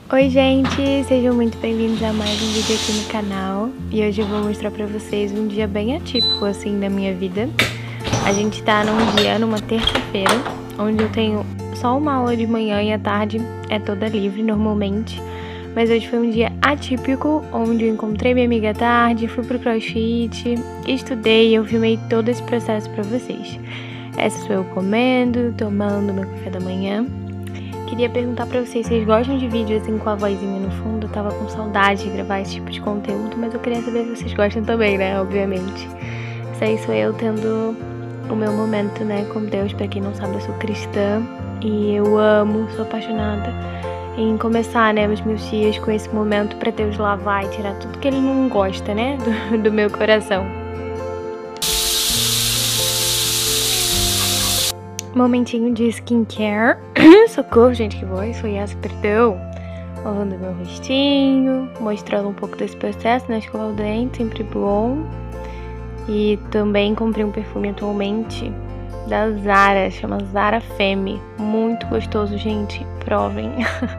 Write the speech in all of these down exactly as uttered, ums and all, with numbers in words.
Oi gente, sejam muito bem-vindos a mais um vídeo aqui no canal. E hoje eu vou mostrar pra vocês um dia bem atípico assim da minha vida. A gente tá num dia, numa terça-feira, onde eu tenho só uma aula de manhã e a tarde é toda livre normalmente. Mas hoje foi um dia atípico, onde eu encontrei minha amiga à tarde, fui pro crossfit, estudei e eu filmei todo esse processo pra vocês. Essa sou eu comendo, tomando meu café da manhã. Queria perguntar pra vocês se vocês gostam de vídeo assim com a vozinha no fundo. Eu tava com saudade de gravar esse tipo de conteúdo, mas eu queria saber se vocês gostam também, né? Obviamente. Isso aí sou eu tendo o meu momento, né, com Deus. Pra quem não sabe, eu sou cristã e eu amo, sou apaixonada em começar, né, os meus dias com esse momento pra Deus lavar e tirar tudo que Ele não gosta, né, do, do meu coração. Momentinho de skincare. Socorro, gente, que voz foi essa? Perdão. Lavando meu rostinho, mostrando um pouco desse processo na escova do dente, sempre bom. E também comprei um perfume atualmente da Zara, chama Zara Femme. Muito gostoso, gente. Provem.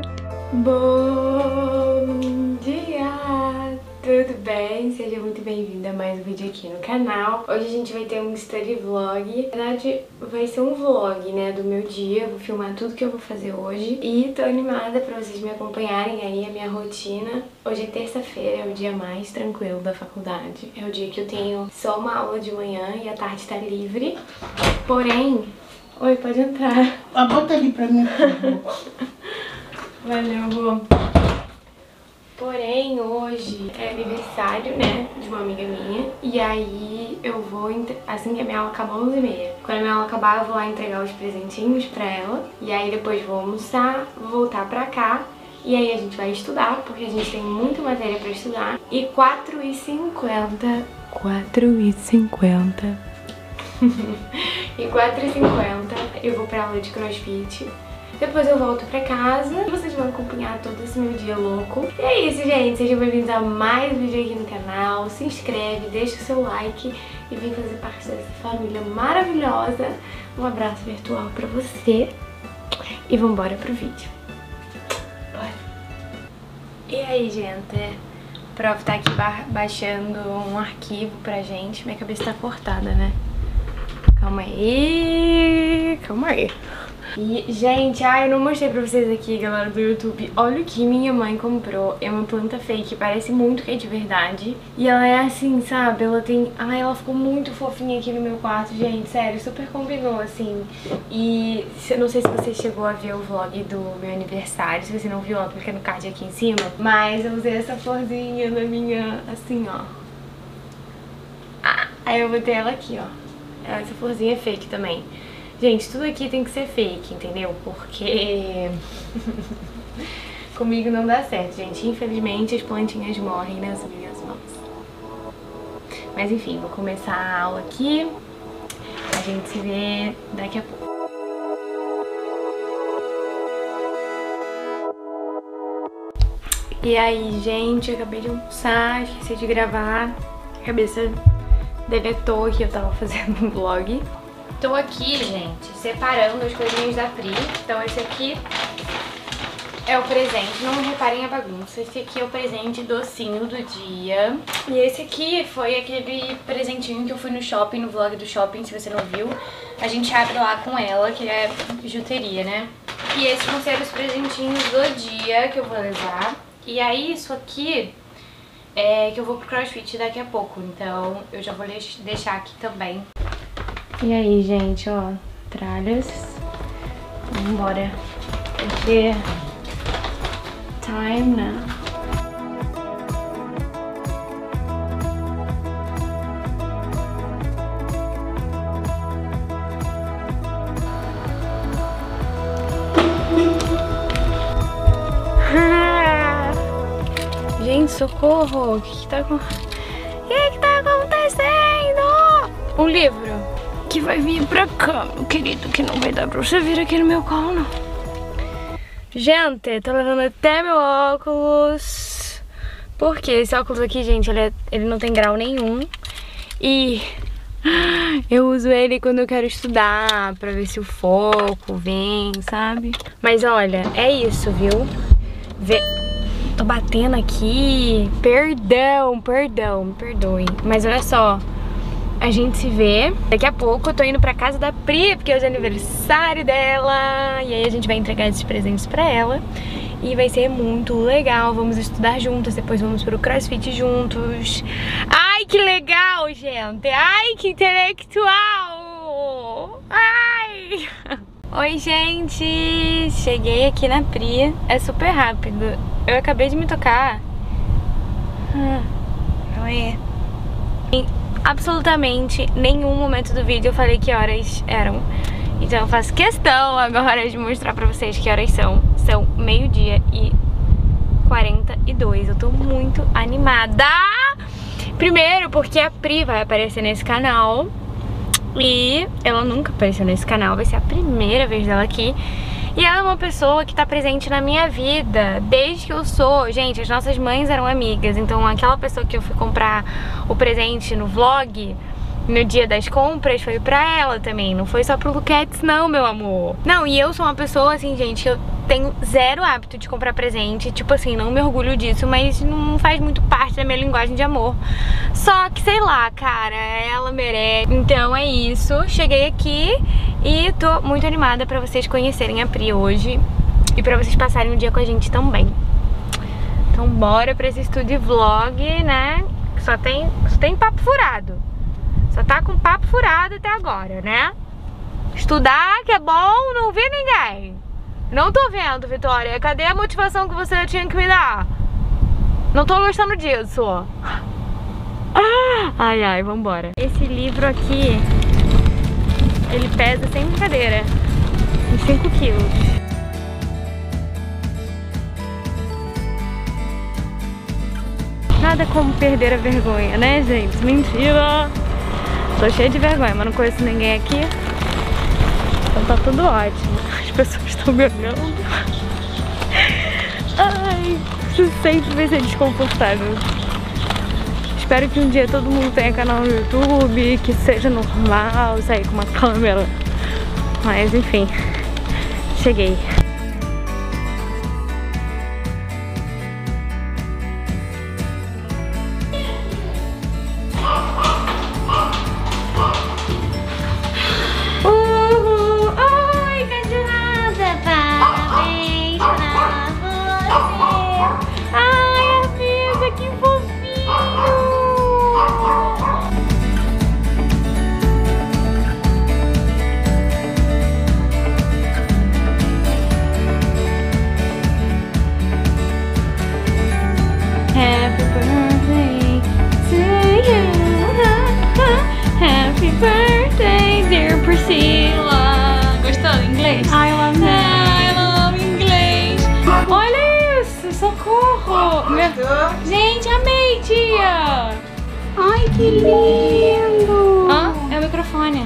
Bom dia! Tudo bem? Seja muito bem-vinda a mais um vídeo aqui no canal. Hoje a gente vai ter um study vlog. Na verdade, vai ser um vlog, né, do meu dia. Eu vou filmar tudo que eu vou fazer hoje. E tô animada pra vocês me acompanharem aí a minha rotina. Hoje é terça-feira, é o dia mais tranquilo da faculdade. É o dia que eu tenho só uma aula de manhã e a tarde tá livre. Porém... Oi, pode entrar. Ah, bota ali pra mim, por favor. Valeu, vou. Porém, hoje é aniversário, né, de uma amiga minha. E aí eu vou, assim que a minha aula acabar, onze e meia. Quando a minha aula acabar, eu vou lá entregar os presentinhos pra ela. E aí depois vou almoçar, vou voltar pra cá. E aí a gente vai estudar, porque a gente tem muita matéria pra estudar. E quatro e cinquenta... quatro e cinquenta... e quatro e cinquenta eu vou pra aula de crossfit. Depois eu volto pra casa e vocês vão acompanhar todo esse meu dia louco. E é isso, gente. Sejam bem-vindos a mais um vídeo aqui no canal. Se inscreve, deixa o seu like e vem fazer parte dessa família maravilhosa. Um abraço virtual pra você. E vambora pro vídeo. Bora. E aí, gente? O prof tá aqui ba baixando um arquivo pra gente. Minha cabeça tá cortada, né? Calma aí. Calma aí. E, gente, ai, eu não mostrei pra vocês aqui, galera do YouTube. Olha o que minha mãe comprou. É uma planta fake, parece muito que é de verdade. E ela é assim, sabe? Ela tem... Ai, ela ficou muito fofinha aqui no meu quarto, gente. Sério, super combinou, assim. E não sei se você chegou a ver o vlog do meu aniversário. Se você não viu, ela clica no card aqui em cima. Mas eu usei essa florzinha na minha... Assim, ó. Ah, aí eu botei ela aqui, ó. Essa florzinha é fake também. Gente, tudo aqui tem que ser fake, entendeu? Porque comigo não dá certo, gente. Infelizmente, as plantinhas morrem nas minhas mãos. Mas enfim, vou começar a aula aqui. A gente se vê daqui a pouco. E aí, gente, eu acabei de almoçar, esqueci de gravar. A cabeça deletou que eu tava fazendo um vlog. Tô aqui, gente, separando as coisinhas da Pri. Então esse aqui é o presente, não reparem a bagunça. Esse aqui é o presente docinho do dia. E esse aqui foi aquele presentinho que eu fui no shopping, no vlog do shopping, se você não viu. A gente abre lá com ela, que é bijuteria, né? E esses vão ser os presentinhos do dia que eu vou levar. E aí isso aqui é que eu vou pro crossfit daqui a pouco, então eu já vou deixar aqui também. E aí, gente, ó, tralhas. Vambora. Porque time now. Gente, socorro! O que que tá, o que que tá acontecendo? Um livro que vai vir pra cá, meu querido, que não vai dar pra você vir aqui no meu colo, não. Gente, tô levando até meu óculos. Porque esse óculos aqui, gente, ele, é, ele não tem grau nenhum. E eu uso ele quando eu quero estudar, pra ver se o foco vem, sabe? Mas olha, é isso, viu? Vê... Tô batendo aqui. Perdão, perdão, me perdoem. Mas olha só, a gente se vê. Daqui a pouco eu tô indo pra casa da Pri, porque hoje é aniversário dela. E aí a gente vai entregar esses presentes pra ela. E vai ser muito legal. Vamos estudar juntas, depois vamos pro CrossFit juntos. Ai, que legal, gente. Ai, que intelectual. Ai. Oi, gente. Cheguei aqui na Pri. É super rápido. Eu acabei de me tocar. Ah, oi. Em absolutamente nenhum momento do vídeo eu falei que horas eram. Então eu faço questão agora de mostrar pra vocês que horas são. São meio-dia e quarenta e dois. Eu tô muito animada. Primeiro porque a Pri vai aparecer nesse canal. E ela nunca apareceu nesse canal. Vai ser a primeira vez dela aqui. E ela é uma pessoa que tá presente na minha vida desde que eu sou... Gente, as nossas mães eram amigas. Então aquela pessoa que eu fui comprar o presente no vlog... No dia das compras foi pra ela também, não foi só pro Luquetes não, meu amor. Não, e eu sou uma pessoa assim, gente, eu tenho zero hábito de comprar presente. Tipo assim, não me orgulho disso, mas não faz muito parte da minha linguagem de amor. Só que, sei lá, cara, ela merece. Então é isso, cheguei aqui e tô muito animada pra vocês conhecerem a Pri hoje. E pra vocês passarem um dia com a gente também. Então bora pra esse estúdio vlog, né? Só tem, só tem papo furado. Só tá com papo furado até agora, né? Estudar que é bom, não vi ninguém. Não tô vendo, Vitória. Cadê a motivação que você tinha que me dar? Não tô gostando disso. Ai, ai, vambora. Esse livro aqui, ele pesa sem brincadeira uns cinco quilos. Nada como perder a vergonha, né, gente? Mentira! Tô cheia de vergonha, mas não conheço ninguém aqui. Então tá tudo ótimo. As pessoas estão me olhando. Ai, isso sempre vai ser desconfortável. Espero que um dia todo mundo tenha canal no YouTube, que seja normal sair com uma câmera. Mas enfim, cheguei. Gostou do inglês? Ai, eu amei. Ai, ela ama inglês. Olha isso, socorro. Meu... Gente, amei, tia. Ai, que lindo. Hã? É o microfone.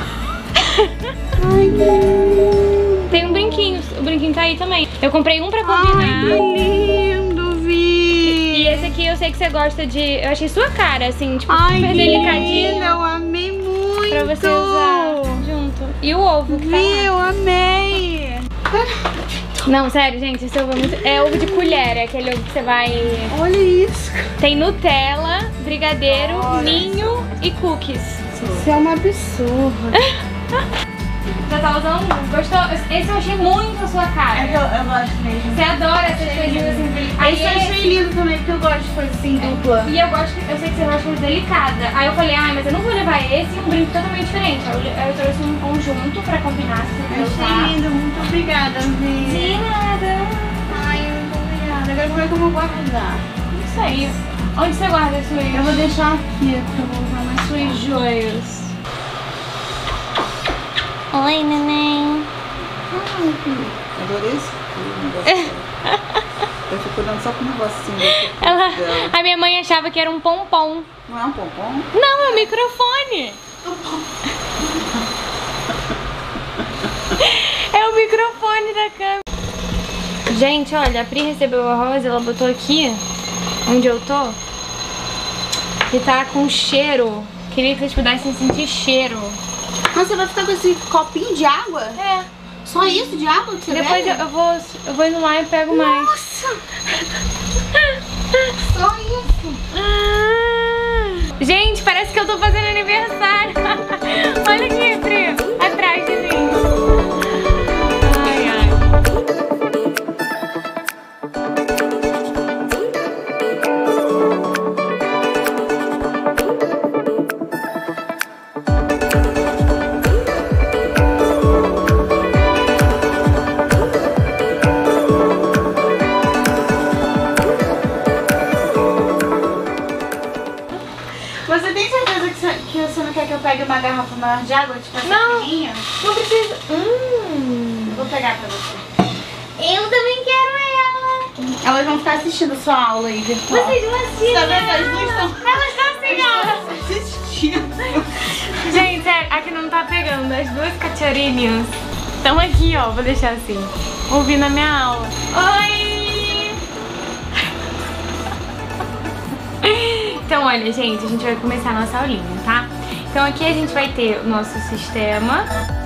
Ai, que lindo. Tem um brinquinho, o brinquinho tá aí também. Eu comprei um pra combinar. Ai, que lindo, Vi. E esse aqui eu sei que você gosta de... Eu achei sua cara, assim, tipo, Ai, super que delicadinho. lindo, eu amei muito. Pra você usar junto. E o ovo que tá lá. Vi, eu amei. Não, sério, gente, esse ovo é muito... É ovo de colher, é aquele ovo que você vai... Olha isso. Tem Nutella, brigadeiro, Olha. ninho e cookies. Isso é um absurdo. Já tá usando? Gostou? Esse eu achei muito a sua cara. É que eu, eu gosto mesmo. Você adora essas coisinhas assim. Aí Esse eu achei lindo também, porque eu gosto de coisa assim dupla. E eu gosto, eu sei que você gosta de coisa delicada. Aí eu falei, ai, mas eu não vou levar esse e um brinco totalmente diferente. Aí eu, eu trouxe um conjunto pra combinar se você Eu gostar. achei lindo, muito obrigada, Vi. De nada. Ai, muito obrigada. Agora como é que eu vou guardar? Isso aí. Onde você guarda as suas? Eu vou deixar aqui, porque eu vou usar mais Suas joias. Oi, neném. Ai, filho. Adorei esse filme. Eu fico olhando só com o negocinho. Ela, a minha mãe achava que era um pompom. Não é um pompom? Não, é um microfone. É o microfone da câmera. Gente, olha, a Pri recebeu o arroz, ela botou aqui, onde eu tô. E tá com cheiro. Queria que vocês pudessem sentir cheiro. Mas você vai ficar com esse copinho de água? É. Só isso de água que você Depois eu, eu, vou, eu vou indo lá e pego mais. Nossa! Só isso? Ah. Gente, parece que eu tô fazendo aniversário. Olha aqui, Pri, atrás de mim. Ai, ai. Você tem certeza que você, que você não quer que eu pegue uma garrafa maior de água? Tipo essa Não. pequenininha? Não precisa. Hum. Eu vou pegar pra você. Eu também quero ela. Elas vão ficar assistindo a sua aula aí, virtual. Vocês não assistem. Tá vendo? As duas estão... Elas estão assim, assistindo. Gente, sério, aqui não tá pegando. As duas cachorrinhas estão aqui, ó. Vou deixar assim. Ouvindo a minha aula. Oi! Então, olha, gente, a gente vai começar a nossa aulinha, tá? Então aqui a gente vai ter o nosso sistema.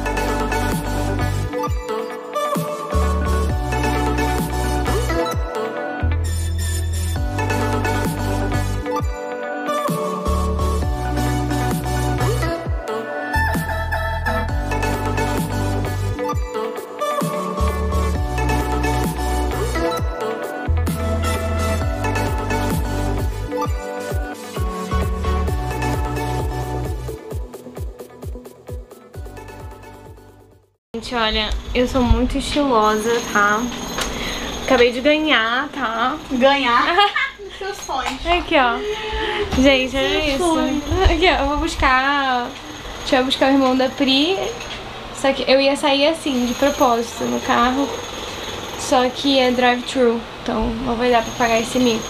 Gente, olha, eu sou muito estilosa, tá? Acabei de ganhar, tá? Ganhar? Seu sonho. Aqui, ó. Gente, olha isso. sonho. Aqui, ó. Eu vou buscar... A gente vai buscar o irmão da Pri. Só que eu ia sair assim, de propósito, no carro. Só que é drive-thru. Então não vai dar pra pagar esse mico.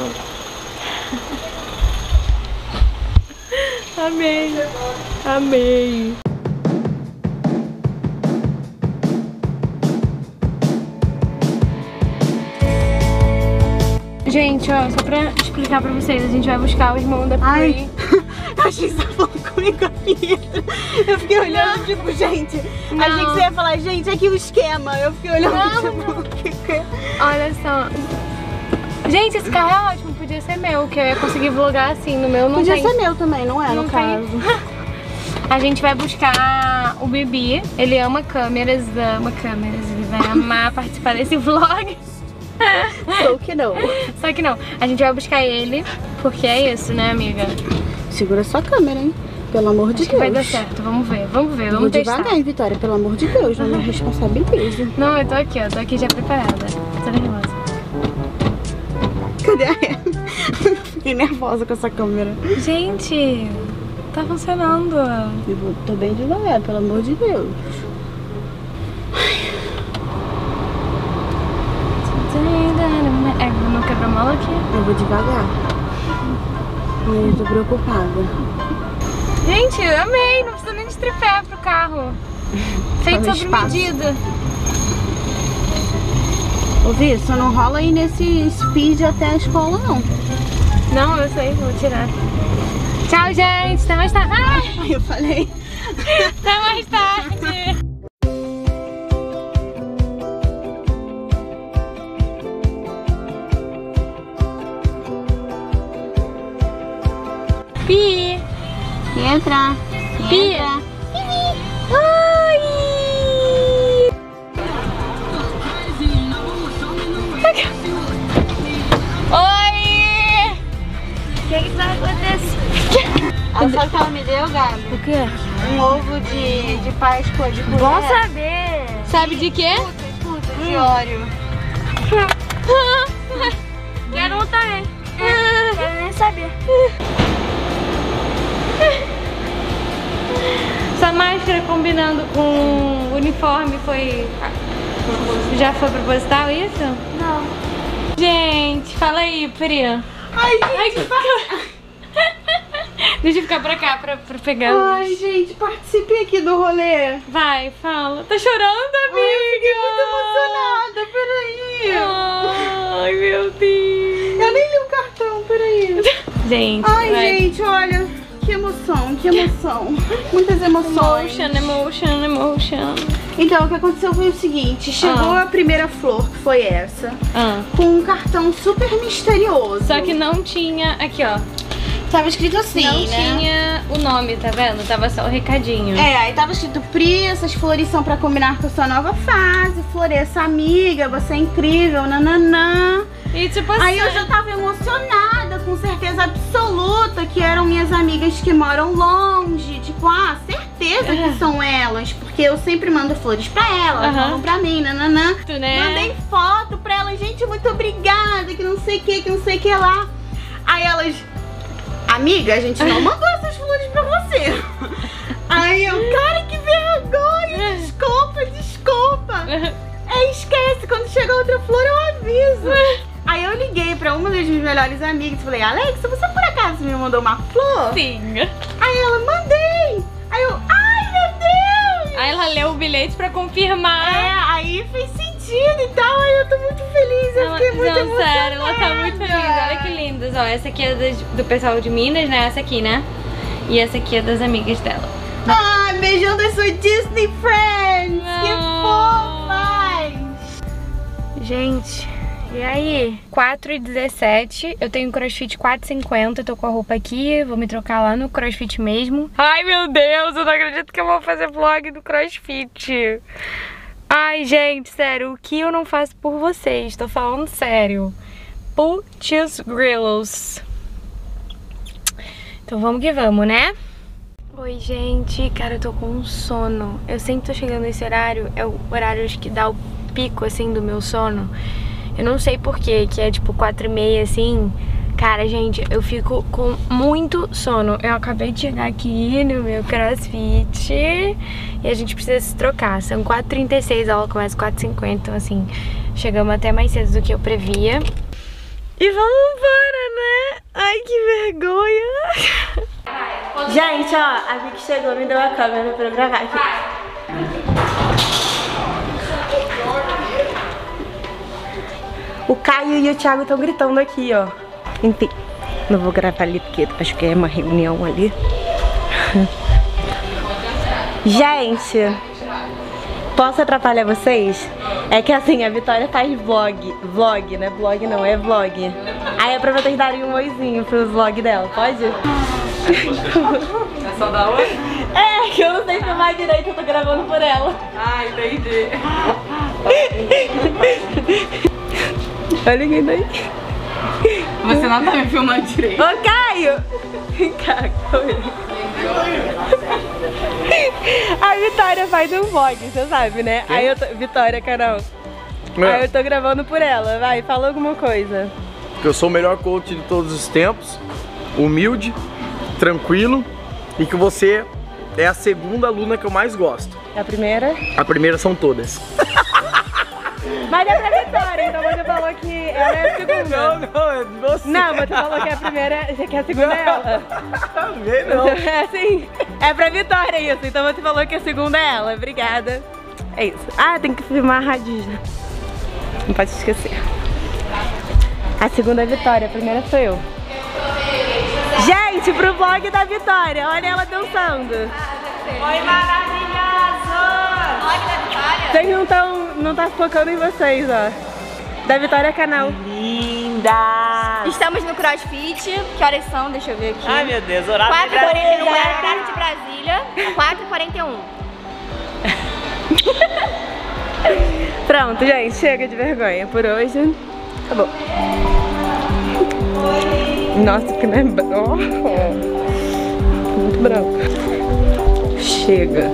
Amei. Amei. Gente, ó, só pra explicar pra vocês, a gente vai buscar o irmão da Pri. Ai, achei que você falou comigo a Pietra. Eu fiquei olhando, tipo, gente, Não. achei que você ia falar, gente, aqui o esquema. Eu fiquei olhando, Não, tipo, o que que é? Olha só. Gente, esse carro é ótimo, podia ser meu, que eu ia conseguir vlogar assim, no meu não Podia tem. ser meu também, não é, Não no tem. caso. A gente vai buscar o Bibi, ele ama câmeras, ama câmeras, ele vai amar participar desse vlog. Sou que não. Só que não, a gente vai buscar ele, porque é isso, né, amiga? Segura sua câmera, hein? Pelo amor de Acho que Deus. vai dar certo, vamos ver, vamos ver, Vou vamos testar. devagar, hein, Vitória? Pelo amor de Deus, não me responsabilize. Não, eu tô aqui, ó, tô aqui já preparada. Tô nervosa. Cadê a Eva? Fiquei nervosa com essa câmera. Gente, tá funcionando. Eu vou, tô bem devagar, pelo amor de Deus. É, não quebrou mal aqui? Eu vou devagar. Ai, eu tô preocupada. Gente, eu amei, não precisa nem de tripé pro carro. Feito Só no sob espaço. medida. Ô, Vi, só não rola aí nesse speed até a escola, não. Não, eu sei, vou tirar. Tchau, gente, até mais tarde. Ai, Ai, eu falei. até mais tarde. Pi! Entra. Pi! Entra. Oi! Oi! O que que vai acontecer? Ah, sabe o que ela me deu, Gabi? O quê? Um ovo de, de Páscoa de colher. Bom saber! Sabe de quê? Tudo, tudo, de óleo. Quero um também. Quero nem saber. Essa máscara combinando com o uniforme foi... Já foi proposital isso? Não. Gente, fala aí, Pri. Ai, gente, Deixa eu ficar pra cá pra, pra pegar. Ai, gente, participe aqui do rolê. Vai, fala. Tá chorando, amiga? Ai, fiquei muito emocionada, peraí. Ai, meu Deus. Eu nem li o cartão, peraí. Gente, Ai, vai. gente, olha, que emoção, que emoção. Muitas emoções. Emotion, emotion, emotion. Então, o que aconteceu foi o seguinte, chegou Ah. a primeira flor, que foi essa, Ah. com um cartão super misterioso. Só que não tinha, aqui ó, Tava escrito assim, não né? tinha o nome, tá vendo? Tava só o recadinho. É, aí tava escrito: Pri, essas flores são pra combinar com a sua nova fase, floresça amiga, você é incrível, nananã. E tipo Aí eu assim, já tava emocionada, com certeza absoluta que eram minhas amigas que moram longe. Tipo, ah, certeza que são elas, porque eu sempre mando flores pra elas, Aham. mandam pra mim, nananã. tu, né? Mandei foto pra elas, gente, muito obrigada, que não sei o que, que não sei o que lá. Aí elas: amiga, a gente não mandou essas flores pra você. Aí eu: cara, que vergonha, desculpa, desculpa. É, esquece, quando chegar outra flor eu aviso. Aí eu liguei pra uma das minhas melhores amigas e falei: Alexa, você por acaso me mandou uma flor? Sim. Aí ela: mandei. Aí eu: ai, meu Deus. Aí ela leu o bilhete pra confirmar. É, aí fez sentido e tal, aí eu tô muito feliz, eu Ela, fiquei muito não, emocionada. sério, ela tá muito linda. Olha que lindas. Ó, essa aqui é das- do pessoal de Minas, né? Essa aqui, né? E essa aqui é das amigas dela. Ai, beijão das suas Disney Friends, que Ah. fofas. Gente, e aí? quatro e dezessete, eu tenho crossfit quatro e cinquenta, tô com a roupa aqui, vou me trocar lá no crossfit mesmo. Ai, meu Deus, eu não acredito que eu vou fazer vlog do crossfit. Ai, gente, sério, o que eu não faço por vocês? Tô falando sério. Putz grills. Então vamos que vamos, né? Oi, gente. Cara, eu tô com um sono. Eu sempre tô chegando nesse horário, é o horário acho que dá o pico, assim, do meu sono. Eu não sei porquê, que é tipo quatro e meia, assim. Cara, gente, eu fico com muito sono. Eu acabei de chegar aqui no meu crossfit e a gente precisa se trocar. São quatro e trinta e seis, a aula começa quatro e cinquenta, então assim, chegamos até mais cedo do que eu previa. E vamos embora, né? Ai, que vergonha! Gente, ó, a Vicky chegou, me deu a câmera pra eu gravar aqui. O Caio e o Thiago estão gritando aqui, ó. Enfim, não vou gravar ali porque acho que é uma reunião ali. Gente, posso atrapalhar vocês? É que assim, a Vitória faz vlog. Vlog, né? Vlog não, é vlog. Aí é pra vocês darem um oizinho pro vlog dela, pode? É só da outra? É, que eu não sei filmar direito, eu tô gravando por ela. Ah, entendi. Olha quem daí. Você não tá me filmando direito. Ô, Caio! Vem cá, a Vitória faz um vlog, você sabe, né? Quem? Aí eu tô... Vitória, canal. Aí eu tô gravando por ela. Vai, fala alguma coisa. Eu sou o melhor coach de todos os tempos, humilde, tranquilo, e que você é a segunda aluna que eu mais gosto. A primeira? A primeira são todas. Mas é pra Vitória, então você falou que ela é a segunda. Não, não, é você. Não, você falou que a primeira, que a segunda é ela. Vê não. É assim, é pra Vitória isso, então você falou que a segunda é ela, obrigada. É isso. Ah, tem que filmar a Radija. Não pode esquecer. A segunda é a Vitória, a primeira sou eu. Gente, pro vlog da Vitória, olha ela dançando. Oi, maravilhoso! Vlog da Vitória? Vocês não estão, não tá focando em vocês, ó. Da Vitória Canal. Linda! Estamos no CrossFit. Que horas são? Deixa eu ver aqui. Ai, meu Deus, horário quatro e quarenta e um, horário de Brasília. quatro e quarenta e um. Pronto, gente, chega de vergonha por hoje. Acabou. Nossa, que não é branco. Muito branco. Chega.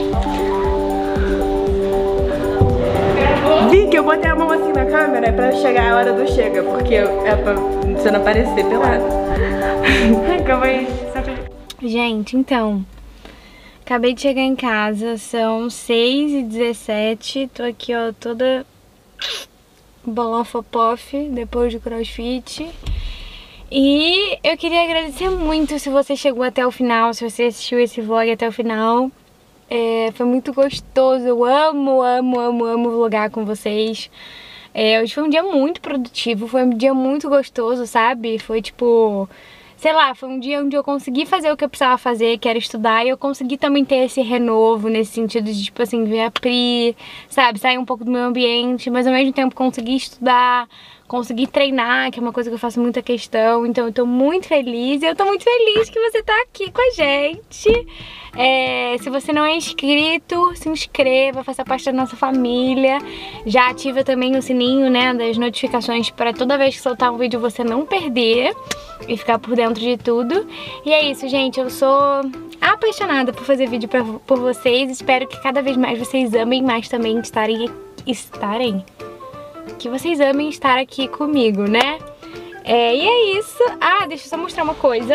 Vicky, eu botei a mão assim na câmera pra chegar a hora do chega, porque é pra você não aparecer pelado. Calma aí. Gente, então, acabei de chegar em casa, são seis e dezessete, tô aqui, ó, toda bolofopof depois do crossfit. E eu queria agradecer muito se você chegou até o final, se você assistiu esse vlog até o final. É, foi muito gostoso, eu amo, amo, amo, amo vlogar com vocês. É, hoje foi um dia muito produtivo, foi um dia muito gostoso, sabe? Foi tipo... sei lá, foi um dia onde eu consegui fazer o que eu precisava fazer, que era estudar, e eu consegui também ter esse renovo, nesse sentido de, tipo assim, ver a Pri, sabe, sair um pouco do meu ambiente, mas ao mesmo tempo conseguir estudar, conseguir treinar, que é uma coisa que eu faço muita questão. Então eu tô muito feliz, e eu tô muito feliz que você tá aqui com a gente. É, se você não é inscrito, se inscreva, faça parte da nossa família. Já ativa também o sininho, né, das notificações para toda vez que soltar um vídeo você não perder e ficar por dentro de tudo. E é isso, gente, eu sou apaixonada por fazer vídeo pra, por vocês. Espero que cada vez mais vocês amem mais também estarem... estarem? Que vocês amem estar aqui comigo, né? É, e é isso. Ah, deixa eu só mostrar uma coisa.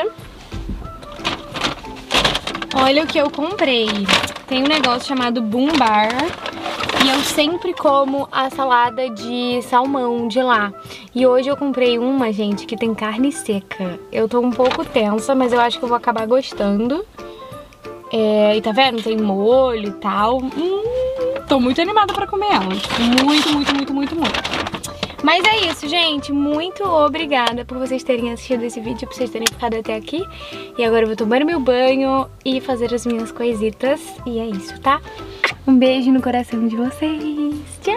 Olha o que eu comprei. Tem um negócio chamado Boom Bar, e eu sempre como a salada de salmão de lá. E hoje eu comprei uma, gente, que tem carne seca. Eu tô um pouco tensa, mas eu acho que eu vou acabar gostando. É, e tá vendo? Tem molho e tal. Hum, tô muito animada pra comer elas. Muito, muito, muito, muito, muito. Mas é isso, gente. Muito obrigada por vocês terem assistido esse vídeo, por vocês terem ficado até aqui. E agora eu vou tomar meu banho e fazer as minhas coisitas. E é isso, tá? Um beijo no coração de vocês. Tchau!